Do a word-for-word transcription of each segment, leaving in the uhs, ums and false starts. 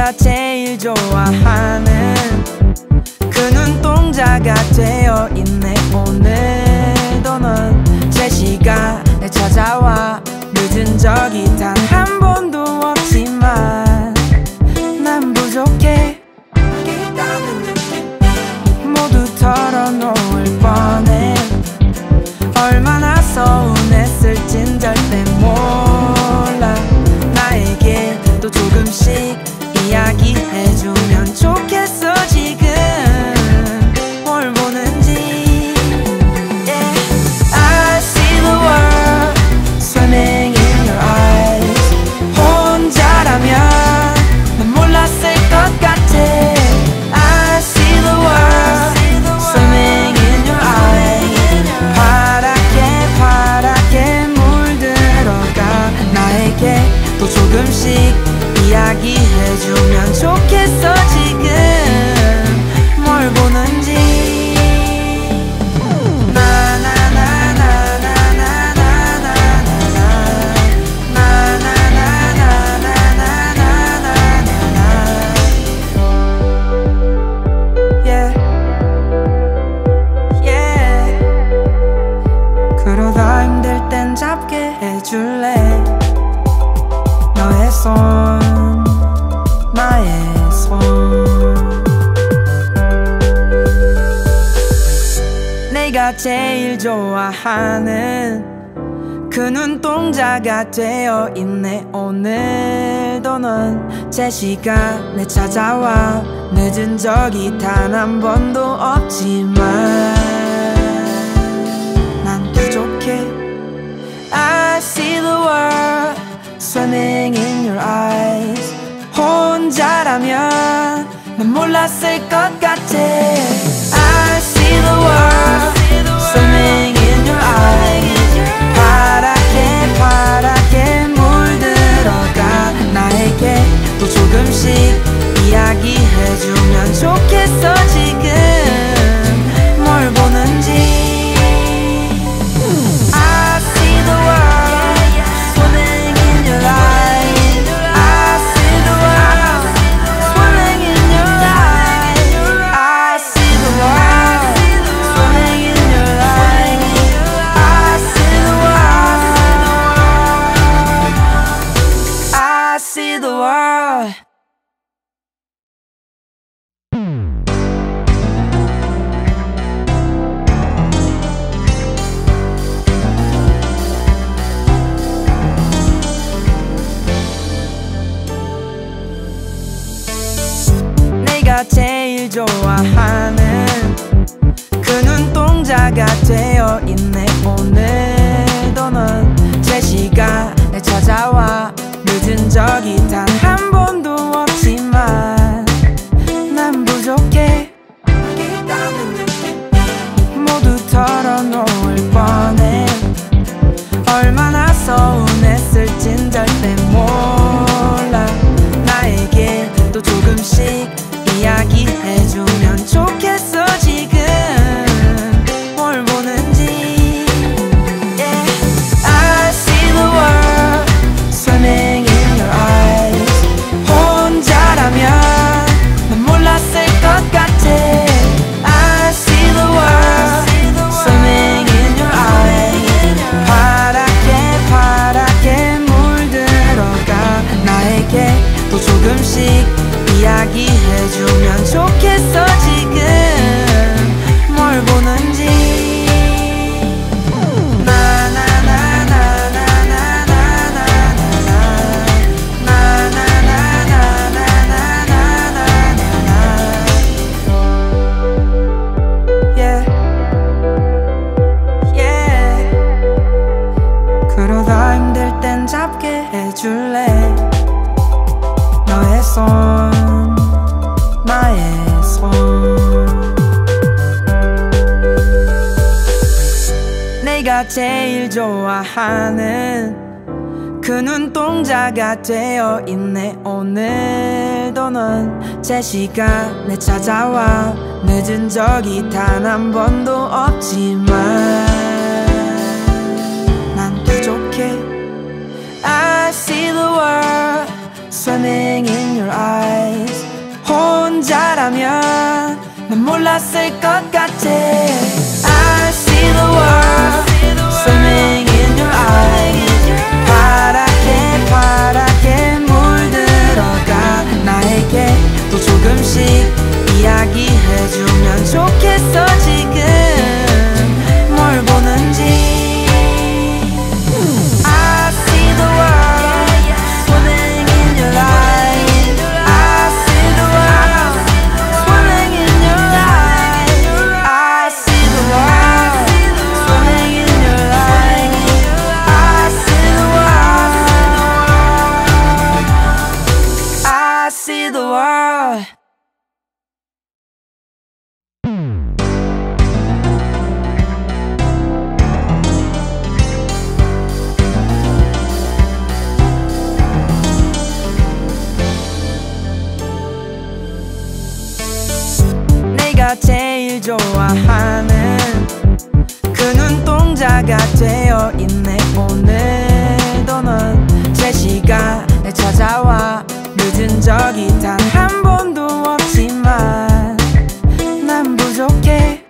내가 제일 좋아하는 그 눈동자가 되어 있네. 오늘도 넌 제 시간에 찾아와. 늦은 적이 단 한 번도 없지만 난 부족해. 모두 털어놓을 뻔해. 얼마나 서운했을진 절대 몰라. 나에게 또 조금씩 이야기해주면 좋겠어. 지금 뭘 보는지. yeah. I see the world swimming in your eyes. 혼자라면 난 몰랐을 것 같아. I see the world swimming in your eyes. 파랗게 파랗게 물들어가. 나에게 또 조금씩 이야기해주면 좋겠어. 지금 뭘 보는지. 그러다 힘들 땐 잡게 해줄래. 너의 손 나의 손. 내가 제일 좋아하는 그 눈동자가 되어 있네. 오늘도 넌 제 시간에 찾아와. 늦은 적이 단 한 번도 없지만 난 부족해. I see the world swimming in your eyes. 혼자라면 난 몰랐을 것 같아. I see the world swimming in your eyes. 파랗게 파랗게 물들어가. 나에게 또 조금씩 이야기해주면 좋겠어. 지금 뭘 보는지. 내가 제일 좋아하는 그 눈동자가 되어 있네. 오늘도 넌 제 시간에 찾아와. 늦은 적이 단 한 번도 없지만 난 부족해. 모두 털어놓을 뻔해. 얼마나 서운했을진 절대 몰라. 나에게 또 조금씩 이야기해주면 좋겠어. 지금 뭘 보는지. yeah. I see the world swimming in your eyes. 혼자라면 난 몰랐을 것 같아. I see the world swimming in your eyes. 파랗게 파랗게 물들어가. 나에게 또 조금씩 이야기해주면 좋겠어. 지금 뭘 보는지. 그러다 힘들 땐 잡게 해줄래. 너의 손 나의 손. 내가 제일 좋아하는 그 눈동자가 되어 있네. 오늘도 넌 제 시간에 찾아와. 늦은 적이 단 한 번도 없지만 난 부족해. I see the world swimming in your eyes. 몰랐을 것 같아. I see the world swimming in your eyes. 파랗게 파랗게 물들어가 나에게 또 조금씩 이야기해주면 좋겠어. 지금 뭘 보는지. I see the world swimming in your eyes. I see the world swimming in your eyes. I see the world swimming in your eyes. I see the world. I see the world. 내가 제일 좋아하는 그 눈동자가 되어 있네. 오늘도 넌 제 시간에 찾아와. 늦은 적이 단 한 번도 없지만 난 부족해.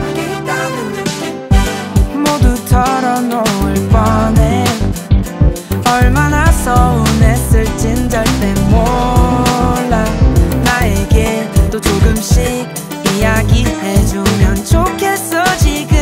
모두 털어놓을 뻔해. 얼마나 서운했을진 절대 몰라. 나에게 또 조금씩 이야기해주면 좋겠어. 지금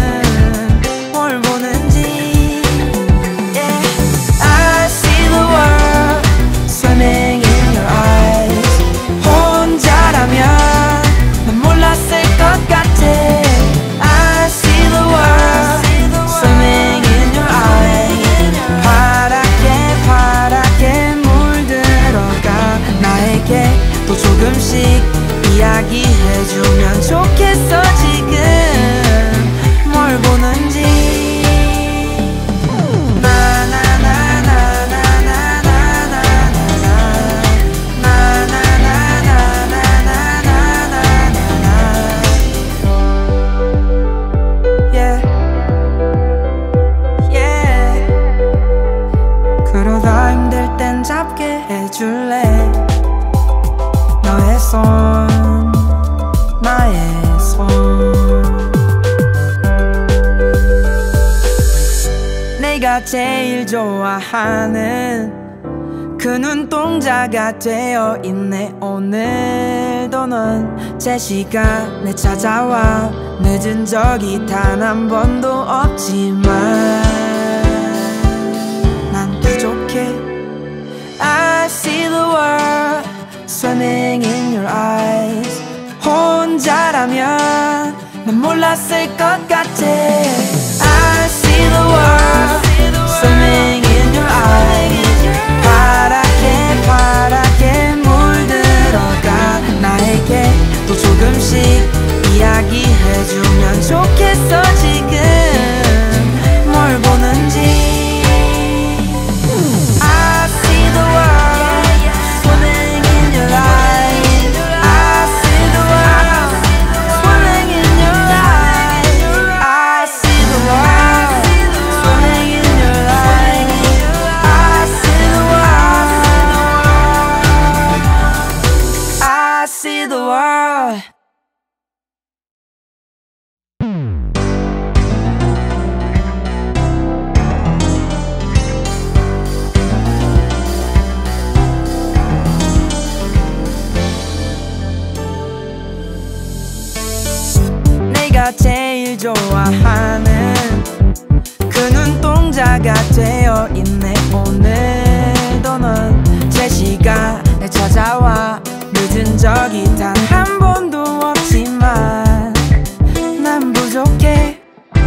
뭘 보는지. Yeah. I see the world swimming in your eyes. 혼자라면 난 몰랐을 것 같아. I see the world swimming in your eyes. 파랗게 파랗게 물들어가 나에게 또 조금씩 이야기해주면 좋겠어. 지금 뭘 보는지. 그러다 힘들 땐 잡게 해줄래. 너의 손 나의 손. 내가 제일 좋아하는 그 눈동자가 되어 있네. 오늘도 넌 제 시간에 찾아와. 늦은 적이 단 한 번도 없지만 난 부족해. I see the world swimming in your eyes. 혼자라면 난 몰랐을 것 같아. I see the world swimming in your eyes. 파랗게 파랗게 물들어가 나에게 또 조금씩 이야기해주면 좋겠어. 지금 뭘 보는지. I see the world swimming in your eyes. I see the world swimming in your eyes. I see the world swimming in your eyes. I see the world. I see the world. 내가 제일 좋아하는 그 눈동자가 되어 있네. 오늘도 넌 제 시간에 찾아와. 늦은 적이 단 한 번도 없지만 난 부족해.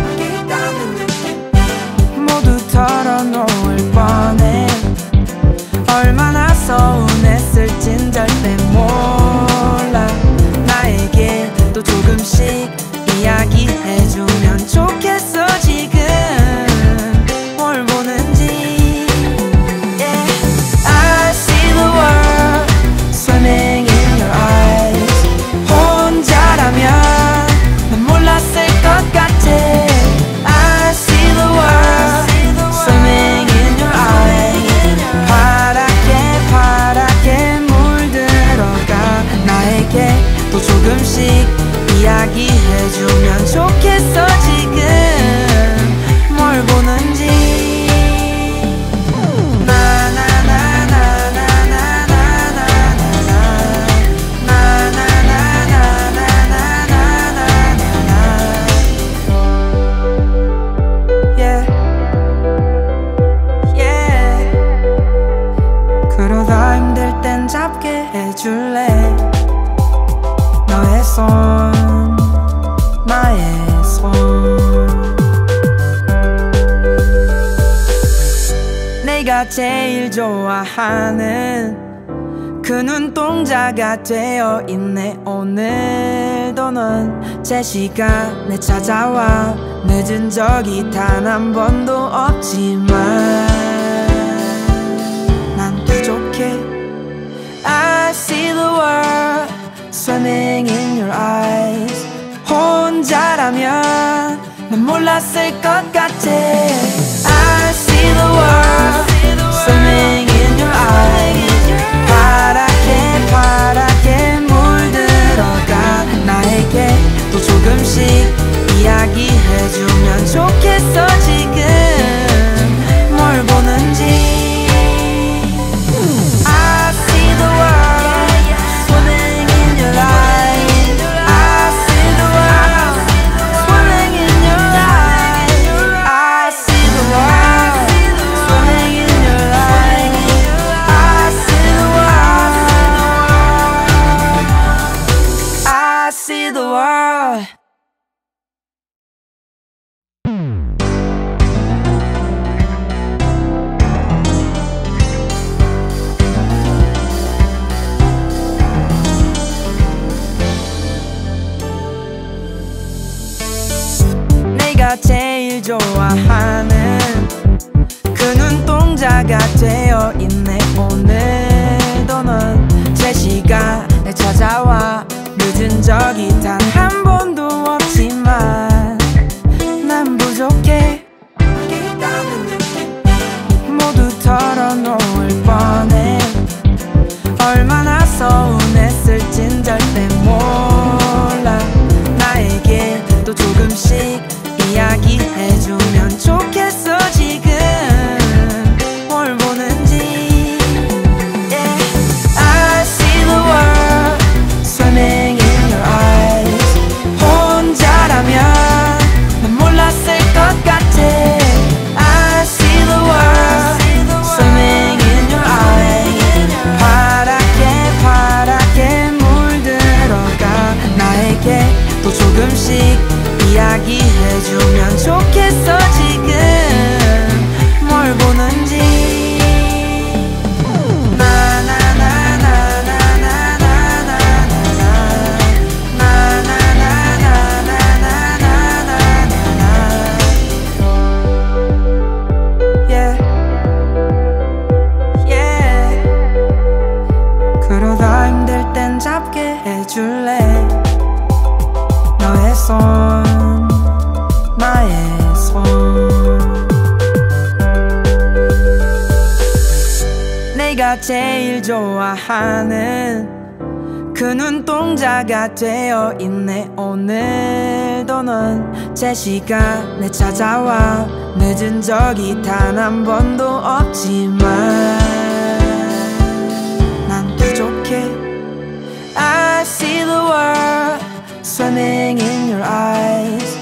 모두 털어놓을 뻔해. 얼마나 서운했을진 절대 몰라. 나에게 또 조금씩 이야기해주면 좋겠어. 지금 뭘 보는지. Yeah. I see the world swimming in your eyes. 내가 제일 좋아하는 그 눈동자가 되어 있네. 오늘도 넌 제 시간에 찾아와. 늦은 적이 단 한 번도 없지만 난 부족해. I see the world swimming in your eyes. 혼자라면 난 몰랐을 것 같아. I see the world swimming in your eyes. 파랗게 파랗게 물들어가. 나에게 또 조금씩 이야기해주면 좋겠어. 지금 뭘 보는지. I see the world swimming in your eyes. I see the world swimming in your eyes. I see the world swimming in your eyes. I see the world. I see the world. 내가 제일 좋아하는 그 눈동자가 되어 있네. 오늘도 넌 제 시간에 찾아와. 늦은 적이 단 한 번도 없지만 난 부족해. 모두 털어놓을 뻔해. 얼마나 서운했을진 절대 몰라. 나에게 또 조금씩 이야기해주면 좋겠어. 지금 뭘 보는지. Yeah. I see the world swimming in your eyes. 혼자라면 난 몰랐을 것 같아. I see the world swimming in your eyes. 파랗게 파랗게 물들어가. 나에게 또 조금씩 이야기해주면 좋겠어. 지금 뭘 보는지. 그러다 힘들 땐 잡게 해줄래. 너의 손 나의 손. 내가 제일 좋아하는 그 눈동자가 되어 있네. 오늘도 넌 제 시간에 찾아와. 늦은 적이 단 한 번도 없지만 난 부족해. I see the world swimming in your eyes.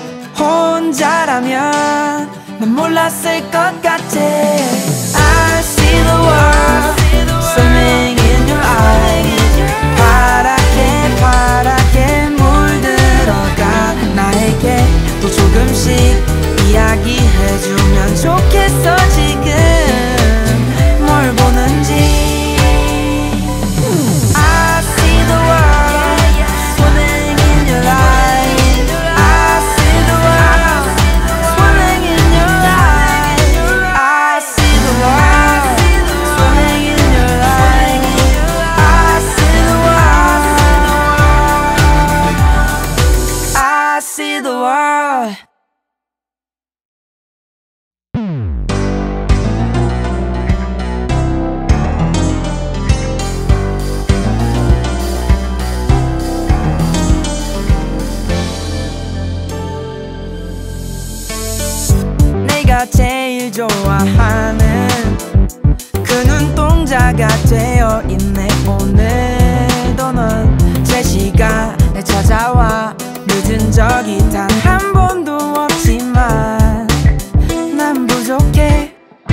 혼자라면 난 몰랐을 것 같아. I see the world swimming in your eyes. 파랗게 파랗게 물들어가. 나에게 또 조금씩 이야기해주면 좋겠어. 지금 뭘 보는지. I see the world swimming in your eyes. I see the world swimming in your eyes. I see the world swimming in your eyes. I see the world. I see the world. 내가 제일 좋아하는 그 눈동자가 되어 있네. 오늘도 넌 제 시간에 찾아와. 늦은 적이 단 한 번도 없지만 난 부족해.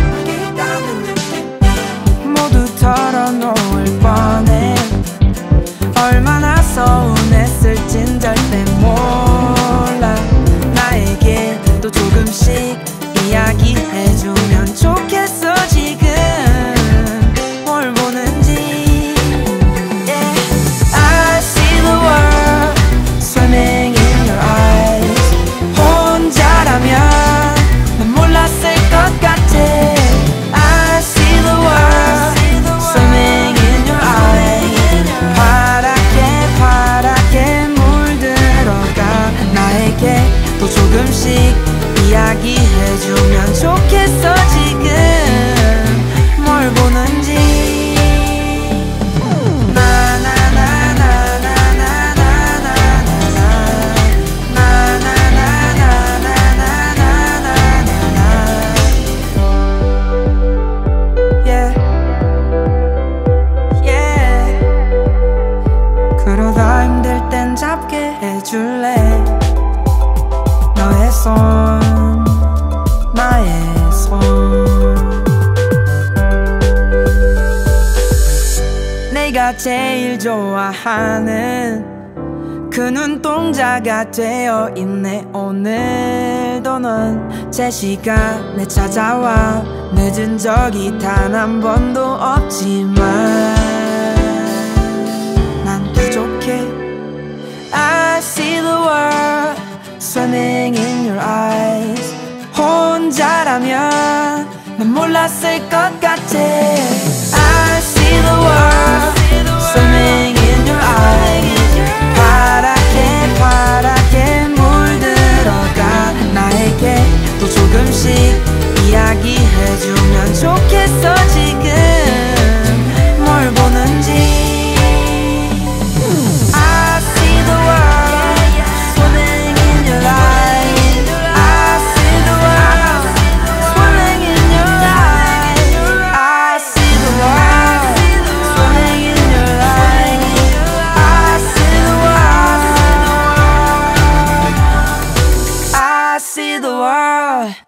모두 털어놓을 뻔해. 얼마나 서운했을진 절대 몰라. 나에게 또 조금씩 이야기해주면 좋겠어. 지금 내가 제일 좋아하는 그 눈동자가 되어 있네. 오늘도 넌 제 시간에 찾아와 늦은 적이 단 한 번도 없지만 난 부족해. I see the world swimming in your eyes. 혼자라면 난 몰랐을 것 같아. I see the world swimming in your eyes. 파랗게 파랗게 물들어가 나에게 또 조금씩 이야기해주면 좋겠어. 지금 뭘 보는지. I see the world swimming in your eyes. I see the world swimming in your eyes. I see the world swimming in your eyes. I see the world. I see the world.